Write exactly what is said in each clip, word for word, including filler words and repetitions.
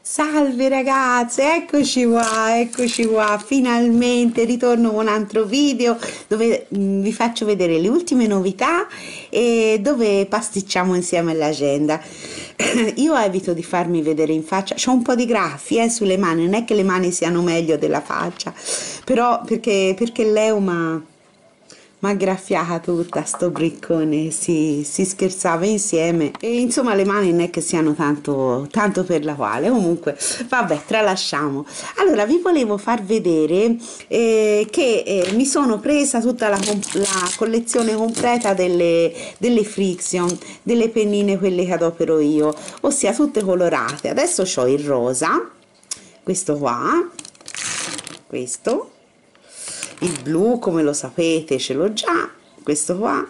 Salve ragazze, eccoci qua, eccoci qua, finalmente ritorno con un altro video dove mm, vi faccio vedere le ultime novità e dove pasticciamo insieme l'agenda. Io evito di farmi vedere in faccia, c'ho un po' di graffi eh, sulle mani, non è che le mani siano meglio della faccia, però perché, perché Leo m'ha m'ha graffiata tutta sto briccone, si, si scherzava insieme e insomma le mani non è che siano tanto, tanto per la quale, comunque vabbè, tralasciamo. Allora vi volevo far vedere eh, che eh, mi sono presa tutta la, la collezione completa delle, delle Frixion, delle pennine quelle che adopero io, ossia tutte colorate. Adesso ho il rosa, questo qua, questo, il blu come lo sapete ce l'ho già, questo qua,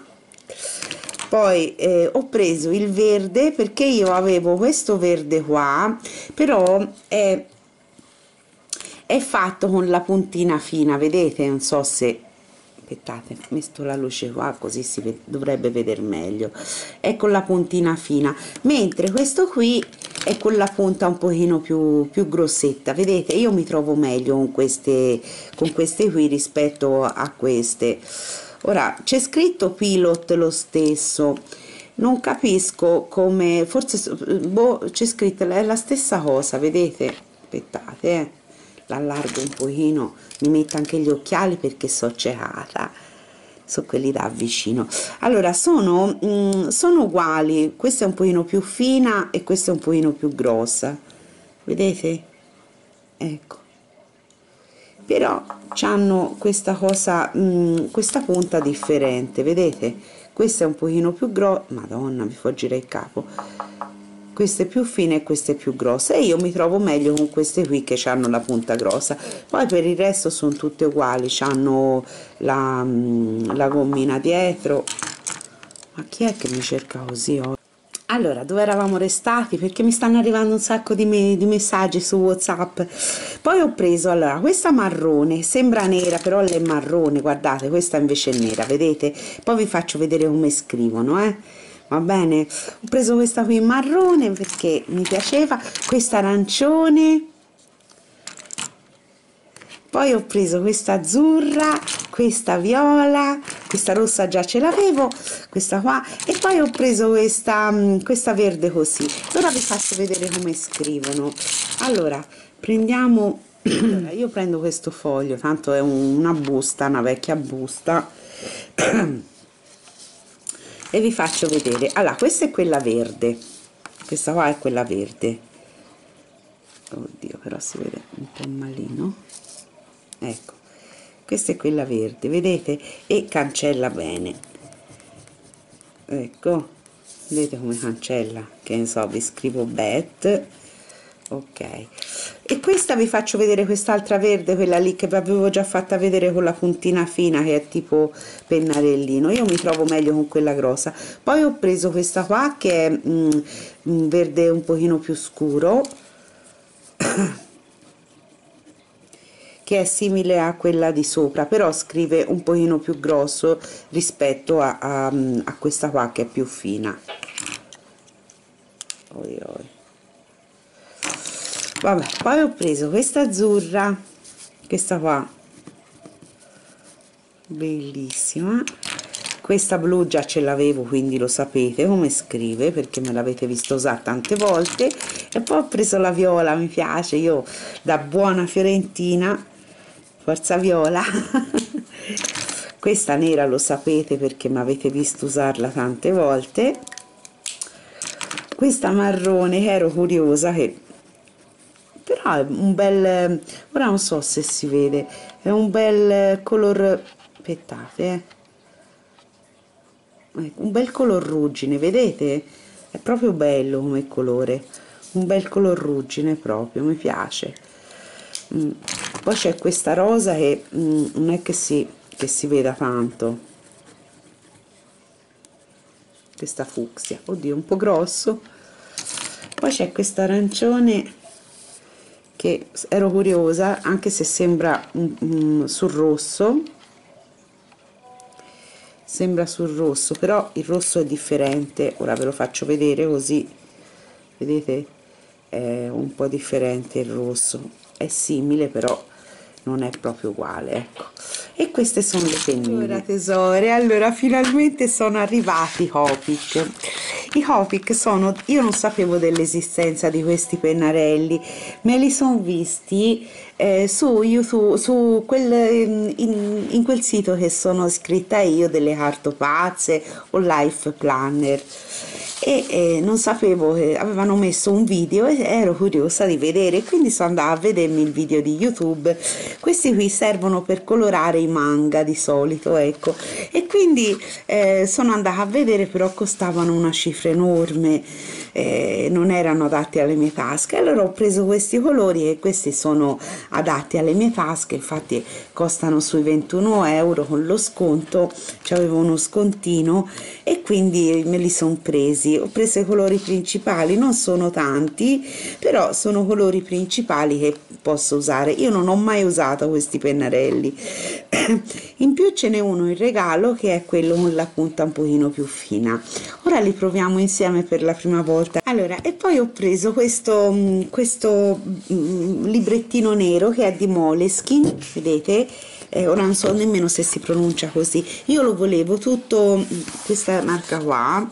poi eh, ho preso il verde perché io avevo questo verde qua, però è, è fatto con la puntina fina, vedete, non so se aspettate, metto la luce qua così si ved- dovrebbe vedere meglio, è con la puntina fina, mentre questo qui è con la punta un pochino più, più grossetta, vedete, io mi trovo meglio con queste, con queste qui rispetto a queste. Ora c'è scritto Pilot lo stesso, non capisco come, forse boh, c'è scritto è la stessa cosa, vedete, aspettate eh. L'allargo un pochino, mi metto anche gli occhiali perché so ciecata, so quelli da vicino. Allora sono, mm, sono uguali, questa è un pochino più fina e questa è un pochino più grossa, vedete, ecco, però hanno questa cosa, mm, questa punta differente, vedete, questa è un pochino più grossa, madonna mi fa girare il capo, queste più fine e queste più grosse, e io mi trovo meglio con queste qui che hanno la punta grossa. Poi per il resto sono tutte uguali, hanno la, la gommina dietro. Ma chi è che mi cerca così oggi? Allora, dove eravamo restati? Perché mi stanno arrivando un sacco di, me di messaggi su WhatsApp. Poi ho preso, allora, questa marrone, sembra nera, però è marrone, guardate, questa invece è nera, vedete? Poi vi faccio vedere come scrivono, eh? Va bene, ho preso questa qui marrone perché mi piaceva, questa arancione, poi ho preso questa azzurra, questa viola, questa rossa già ce l'avevo, questa qua, e poi ho preso questa, questa verde così. Ora vi faccio vedere come scrivono. Allora prendiamo, allora, io prendo questo foglio, tanto è un, una busta, una vecchia busta e vi faccio vedere. Allora, questa è quella verde, questa qua è quella verde, oddio però si vede un po' malino, ecco, questa è quella verde, vedete, e cancella bene, ecco, vedete come cancella, che ne so, vi scrivo bet, ok, e questa vi faccio vedere quest'altra verde, quella lì che vi avevo già fatta vedere con la puntina fina, che è tipo pennarellino. Io mi trovo meglio con quella grossa. Poi ho preso questa qua che è mm, un verde un pochino più scuro che è simile a quella di sopra, però scrive un pochino più grosso rispetto a, a, a questa qua che è più fina. Oi oi. Vabbè, poi ho preso questa azzurra, questa qua bellissima, questa blu già ce l'avevo, quindi lo sapete come scrive perché me l'avete visto usare tante volte, e poi ho preso la viola, mi piace, io da buona fiorentina forza viola questa nera lo sapete perché mi avete visto usarla tante volte, questa marrone che ero curiosa, che però è un bel, ora non so se si vede, è un bel color, aspettate eh. Un bel color ruggine, vedete, è proprio bello come colore, un bel color ruggine proprio, mi piace. Mm. Poi c'è questa rosa che mm, non è che si, che si veda tanto, questa fucsia, oddio un po' grosso. Poi c'è questo arancione che ero curiosa, anche se sembra un, un, sul rosso, sembra sul rosso, però il rosso è differente, ora ve lo faccio vedere così vedete, è un po' differente il rosso, è simile però non è proprio uguale, ecco. E queste sono le pennine. Allora tesore, allora finalmente sono arrivati i Copic. I Copic sono, io non sapevo dell'esistenza di questi pennarelli, me li sono visti eh, su YouTube, su quel, in, in quel sito che sono iscritta io, delle cartopazze o Life Planner, e eh, non sapevo che avevano messo un video e ero curiosa di vedere, quindi sono andata a vedermi il video di YouTube. Questi qui servono per colorare i manga di solito, ecco, e quindi eh, sono andata a vedere, però costavano una cifra enorme, eh, non erano adatti alle mie tasche. Allora ho preso questi colori e questi sono adatti alle mie tasche, infatti costano sui ventuno euro con lo sconto, c'avevo uno scontino e quindi me li sono presi. Ho preso i colori principali, non sono tanti, però sono colori principali che posso usare. Io non ho mai usato questi pennarelli. In più ce n'è uno in regalo che è quello con la punta un pochino più fina. Ora li proviamo insieme per la prima volta. Allora, e poi ho preso questo, questo librettino nero che è di Moleskine, vedete? Eh, ora non so nemmeno se si pronuncia così. Io lo volevo tutto, questa marca qua,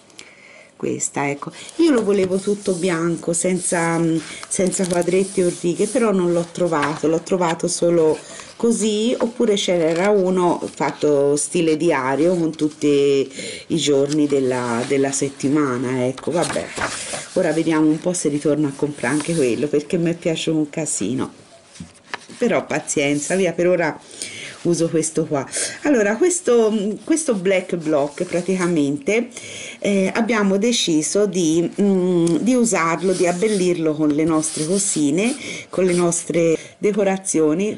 questa, ecco, io lo volevo tutto bianco, senza, senza quadretti o righe, però non l'ho trovato, l'ho trovato solo così, oppure c'era uno fatto stile diario con tutti i giorni della, della settimana, ecco. Vabbè, ora vediamo un po' se ritorno a comprare anche quello, perché mi piace un casino, però pazienza, via, per ora uso questo qua. Allora, questo, questo black block praticamente eh, abbiamo deciso di, mm, di usarlo, di abbellirlo con le nostre cosine, con le nostre decorazioni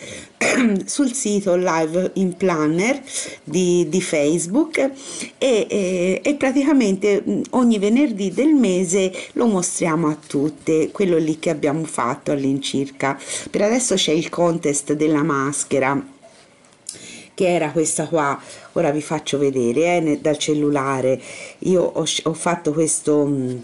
sul sito Live in Planner di, di Facebook, e, e, e praticamente ogni venerdì del mese lo mostriamo a tutte, quello lì che abbiamo fatto all'incirca. Per adesso c'è il contest della maschera, che era questa qua, ora vi faccio vedere eh, dal cellulare. Io ho, ho fatto questo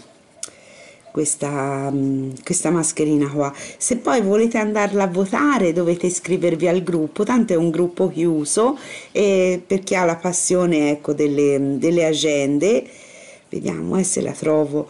questa, questa mascherina qua. Se poi volete andarla a votare dovete iscrivervi al gruppo, tanto è un gruppo chiuso, e per chi ha la passione, ecco, delle, delle agende. Vediamo eh, se la trovo.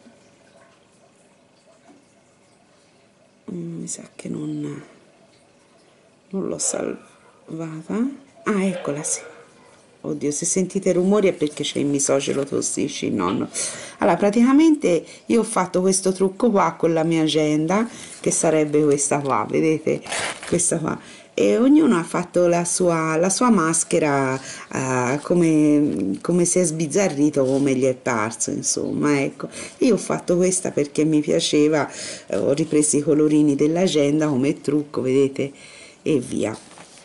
Mi sa che non, non l'ho salvata. Ah, eccola, sì. Oddio, se sentite rumori è perché c'è il misocelo tossisci, il nonno. Allora, praticamente io ho fatto questo trucco qua con la mia agenda, che sarebbe questa qua, vedete? Questa qua. E ognuno ha fatto la sua, la sua maschera uh, come, come si è sbizzarrito, come gli è parso, insomma, ecco. Io ho fatto questa perché mi piaceva, eh, ho ripreso i colorini dell'agenda come trucco, vedete? E via.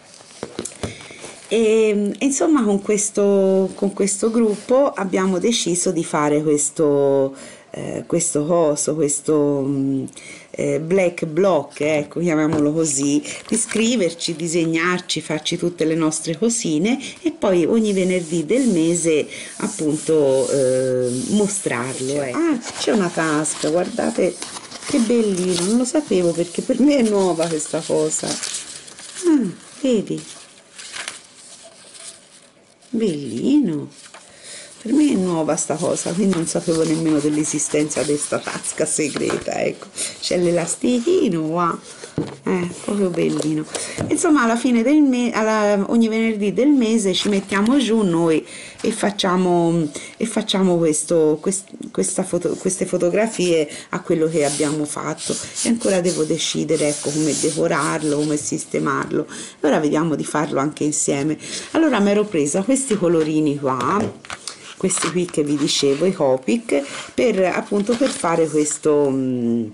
E insomma, con questo, con questo gruppo abbiamo deciso di fare questo, eh, questo coso, questo eh, black block, ecco, chiamiamolo così, di scriverci, disegnarci, farci tutte le nostre cosine e poi ogni venerdì del mese appunto eh, mostrarlo. Ecco. Ah, c'è una tasca, guardate che bellino, non lo sapevo perché per me è nuova questa cosa. Ah, vedi? Bellino, per me è nuova sta cosa, quindi non sapevo nemmeno dell'esistenza di questa tasca segreta, ecco. C'è l'elastichino qua, eh, proprio bellino. Insomma, alla fine del mese, ogni venerdì del mese ci mettiamo giù noi e facciamo, e facciamo questo, quest, questa foto, queste fotografie a quello che abbiamo fatto, e ancora devo decidere, ecco, come decorarlo, come sistemarlo. Ora vediamo di farlo anche insieme. Allora mi ero presa questi colorini qua, questi qui che vi dicevo, i Copic, per appunto per fare questo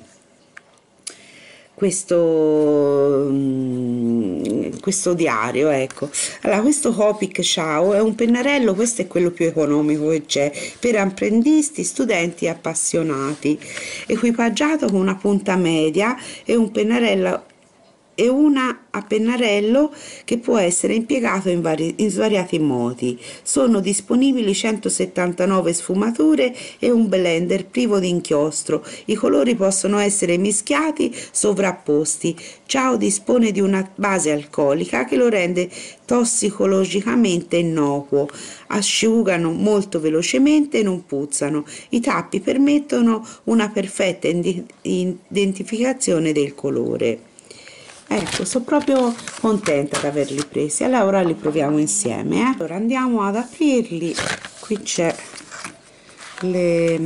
questo questo diario, ecco. Allora, questo Copic Ciao è un pennarello, questo è quello più economico che c'è, per apprendisti, studenti e appassionati, equipaggiato con una punta media e un pennarello e una a pennarello che può essere impiegato in, vari, in svariati modi. Sono disponibili centosettantanove sfumature e un blender privo di inchiostro. I colori possono essere mischiati, sovrapposti. Ciao dispone di una base alcolica che lo rende tossicologicamente innocuo. Asciugano molto velocemente e non puzzano. I tappi permettono una perfetta identificazione del colore. Ecco, sono proprio contenta di averli presi. Allora ora li proviamo insieme, eh? Allora andiamo ad aprirli. Qui c'è le,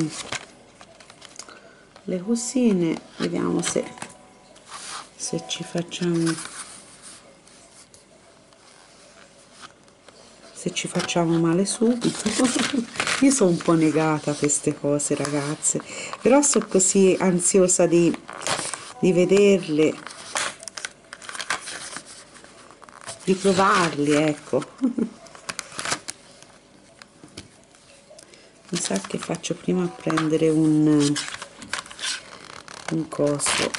le cosine, vediamo se, se ci facciamo se ci facciamo male subito. Io sono un po' negata a queste cose, ragazze, però sono così ansiosa di, di vederle, di provarli, ecco. Mi sa che faccio prima a prendere un un coso,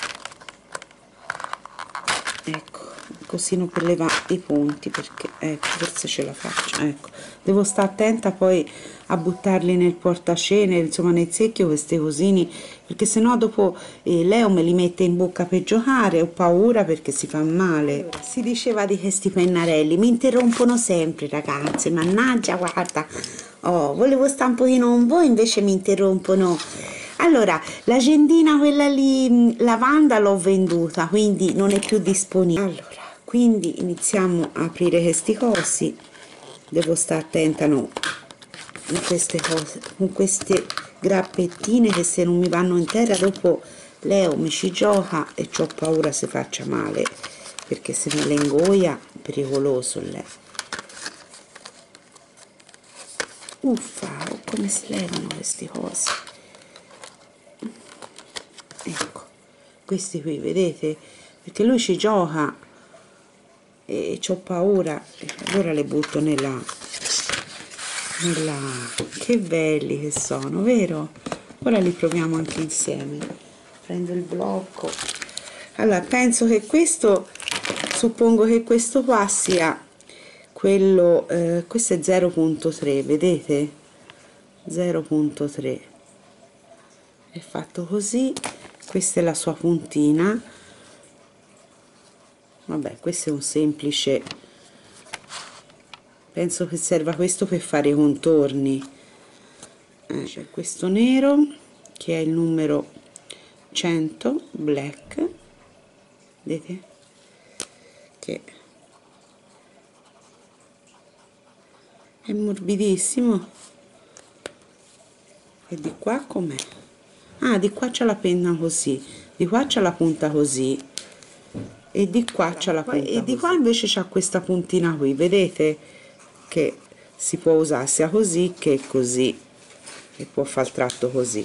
ecco, così non per levare i punti, perché ecco, forse ce la faccio, ecco. Devo stare attenta poi a buttarli nel portacene, insomma nel secchio, queste cosine, perché sennò dopo eh, Leo me li mette in bocca per giocare, ho paura perché si fa male. Si diceva di questi pennarelli, mi interrompono sempre, ragazze, mannaggia, guarda, oh, volevo stare un pochino con voi, invece mi interrompono. Allora, l'agendina quella lì lavanda l'ho venduta, quindi non è più disponibile. Allora, quindi iniziamo a aprire questi cosi. Devo stare attenta, no, con queste cose, con queste grappettine, che se non mi vanno in terra dopo Leo mi ci gioca e ho paura se faccia male, perché se me le ingoia è pericoloso lei. Uffa, oh, come si levano queste cose. Ecco, questi qui, vedete? Perché lui ci gioca e ho paura, allora le butto nella, nella... Che belli che sono, vero? Ora li proviamo anche insieme. Prendo il blocco. Allora, penso che questo, suppongo che questo qua sia quello, eh, questo è zero punto tre, vedete? zero punto tre. È fatto così. Questa è la sua puntina. Vabbè, questo è un semplice, penso che serva questo per fare i contorni. Eh, c'è questo nero che è il numero cento black, vedete che è morbidissimo. E di qua com'è? Ah, di qua c'è la penna così, di qua c'è la punta così e di qua c'è la punta e di qua invece c'ha questa puntina qui, vedete che si può usare sia così che così, e può fare il tratto così.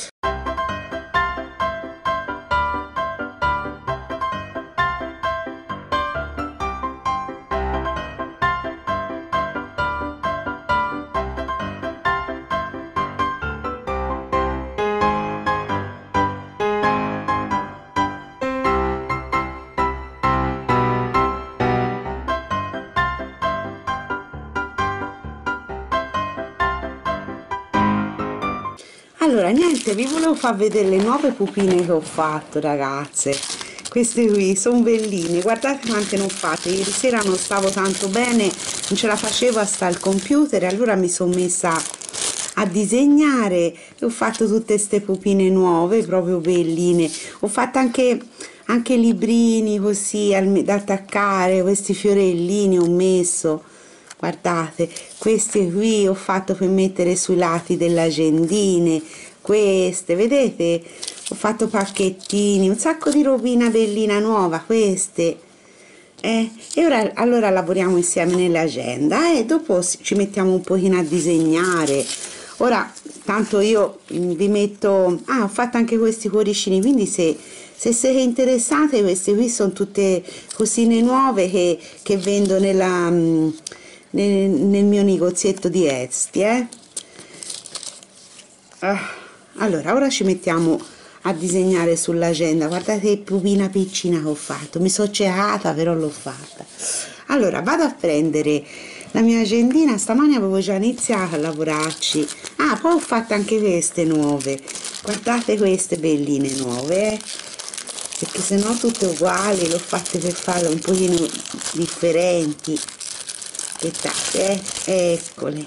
Allora niente, vi volevo far vedere le nuove pupine che ho fatto, ragazze. Queste qui sono belline, guardate quante ne ho fatte. Ieri sera non stavo tanto bene, non ce la facevo a stare al computer, allora mi sono messa a disegnare e ho fatto tutte queste pupine nuove, proprio belline. Ho fatto anche, anche librini così da attaccare, questi fiorellini ho messo. Guardate, queste qui ho fatto per mettere sui lati delle agendine, queste, vedete? Ho fatto pacchettini, un sacco di robina bellina nuova, queste. Eh? E ora allora lavoriamo insieme nell'agenda e dopo ci mettiamo un pochino a disegnare. Ora, tanto io vi metto... Ah, ho fatto anche questi cuoricini, quindi se, se siete interessate, queste qui sono tutte cosine nuove che, che vendo nella... Nel, nel mio negozietto di Etsy, eh? Ah, allora ora ci mettiamo a disegnare sull'agenda. Guardate che pupina piccina che ho fatto, mi sono cecata però l'ho fatta. Allora vado a prendere la mia agendina, stamani avevo già iniziato a lavorarci. Ah, poi ho fatto anche queste nuove, guardate queste belline nuove, eh? Perché se no tutte uguali, l'ho fatte per farle un pochino differenti. Aspettate, eh? Eccole,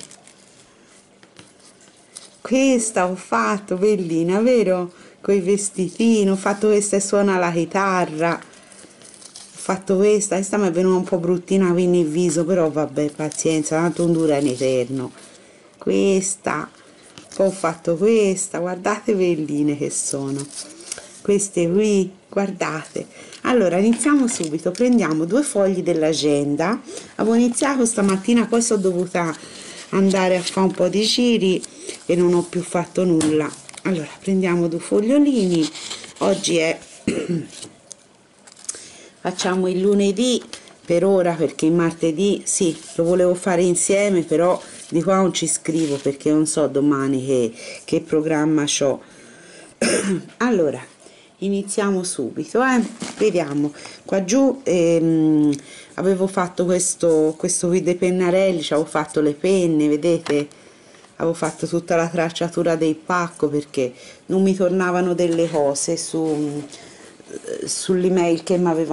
questa ho fatto bellina, vero? Con i vestitini, ho fatto questa e suona la chitarra, ho fatto questa, questa mi è venuta un po' bruttina qui nel viso, però vabbè, pazienza, tanto non dura in eterno. Questa, poi ho fatto questa, guardate belline che sono, queste qui, guardate. Allora iniziamo subito, prendiamo due fogli dell'agenda, avevo iniziato stamattina, poi sono dovuta andare a fare un po' di giri e non ho più fatto nulla. Allora prendiamo due fogliolini, oggi è facciamo il lunedì per ora, perché il martedì sì, lo volevo fare insieme, però di qua non ci scrivo perché non so domani che, che programma c'ho. Allora iniziamo subito, eh? Vediamo qua giù. ehm, avevo fatto questo questo qui dei pennarelli, ci avevo fatto le penne, vedete, avevo fatto tutta la tracciatura del pacco perché non mi tornavano delle cose su sull'email che mi avevano.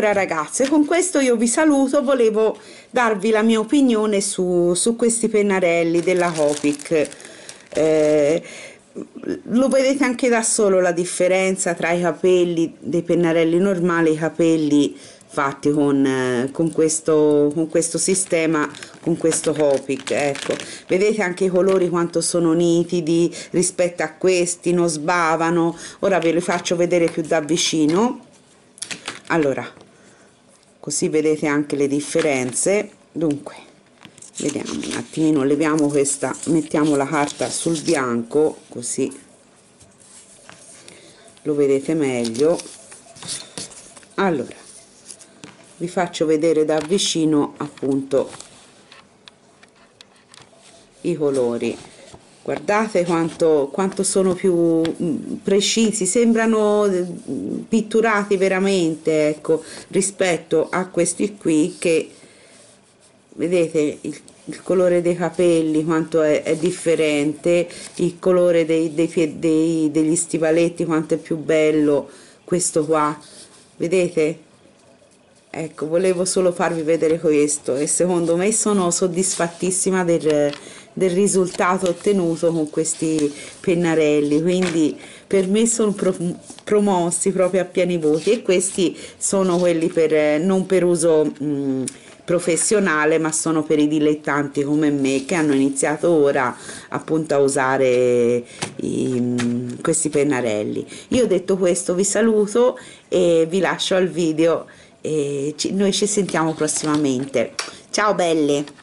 Allora ragazze, con questo io vi saluto, volevo darvi la mia opinione su, su questi pennarelli della Copic. Eh, lo vedete anche da solo la differenza tra i capelli dei pennarelli normali e i capelli fatti con, eh, con, questo, con questo sistema, con questo Copic. Ecco, vedete anche i colori quanto sono nitidi rispetto a questi, non sbavano. Ora ve li faccio vedere più da vicino. Allora, così vedete anche le differenze. Dunque, vediamo un attimino, leviamo questa, mettiamo la carta sul bianco, così lo vedete meglio. Allora, vi faccio vedere da vicino appunto i colori. Guardate quanto, quanto sono più precisi, sembrano pitturati veramente, ecco, rispetto a questi qui, che vedete il, il colore dei capelli quanto è, è differente, il colore dei, dei, dei, degli stivaletti quanto è più bello questo qua, vedete? Ecco, volevo solo farvi vedere questo e secondo me sono soddisfattissima del, del risultato ottenuto con questi pennarelli, quindi per me sono pro, promossi proprio a pieni voti, e questi sono quelli per, non per uso mh, professionale, ma sono per i dilettanti come me che hanno iniziato ora appunto a usare i, questi pennarelli. Io detto questo vi saluto e vi lascio al video. E ci, noi ci sentiamo prossimamente. Ciao belle!